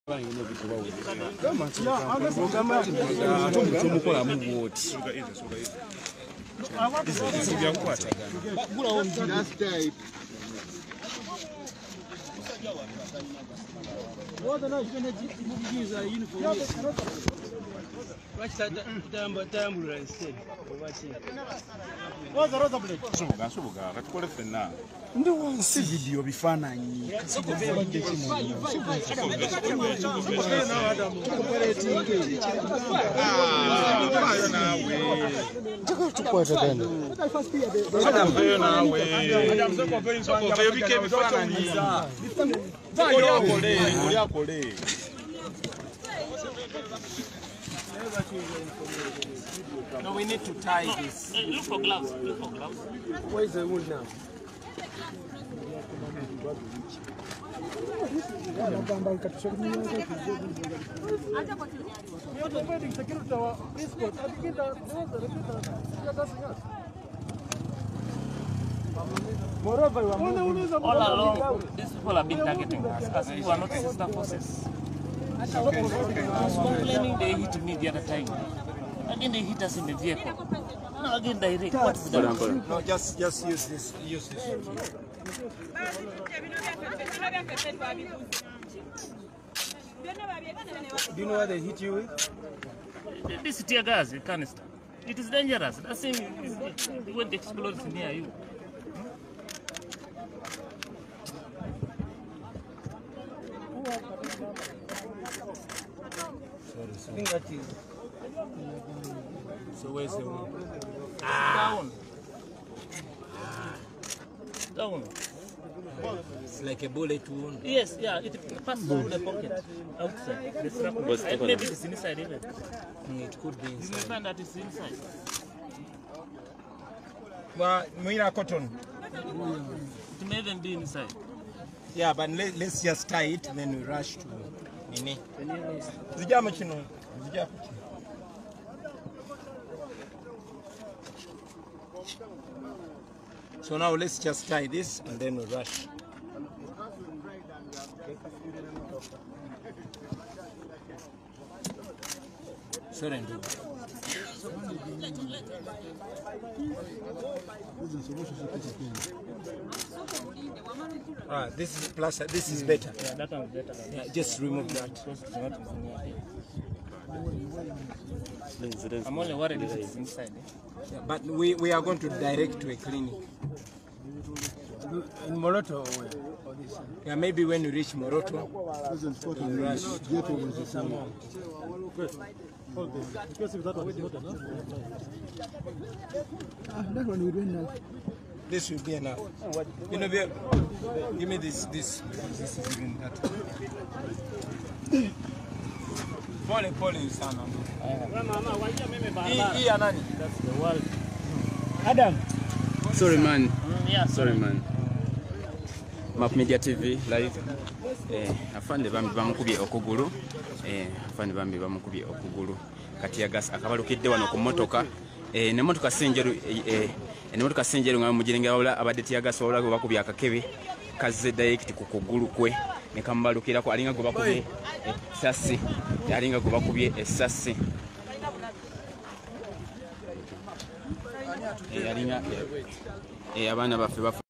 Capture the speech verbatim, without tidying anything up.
Ndio si video bifananyi No, we need to tie this. Uh, look for gloves. Look for gloves. Where is the wool now? All along, these people have been targeting us as we are not sister forces. Okay. I was complaining they hit me the other time. Again, they hit us in the vehicle. Now again, direct. What is that? No, just just use this. Use this. Do you know what they hit you with? This is tear gas, canister. It is dangerous. That thing is when it explodes near you. I think that is. So where's the one? Ah. Down. Down. It's like a bullet wound. Yes, yeah, it passes through the pocket outside. The strap. Uh, maybe it's inside even. Mm, it could be inside. You may find that it's inside. Well, Moira cotton. It may even be inside. Yeah, but let, let's just tie it and then we rush to Nini. Zijama chino. Zijama chino. So now let's just tie this and then we rush. Surrender. Ah, this is plus. This is better. Yeah, that one is better. Yeah, just remove that. I'm only worried if it's inside. Yeah, but we we are going to direct to a clinic. In Moroto or where? Yeah, maybe when we reach Moroto, we'll rush. Because if that one is not enough, ah that one we doing now. This will be enough. You know, give me this. This. This is even that. Pole pole sana. Hii ya nani? That's the world. Adam. Sorry man. Mm, yeah, sorry man. Map Media T V live. Eh, afande bambi bamukubye okugulu. Eh, afande bambi bamukubye okugulu. Kati ya gas akabalukidde wano ku motoka. Eh, ne motoka senjeru eh ne motoka senjeru nga mujiringa wala abadde ya gas wala bakubye akakebe kazze direct ku kugulu kwe ne kambalukira ko alinga go bakubye essasi. Alinga go bakubye essasi. Eh, alinga eh abana baffe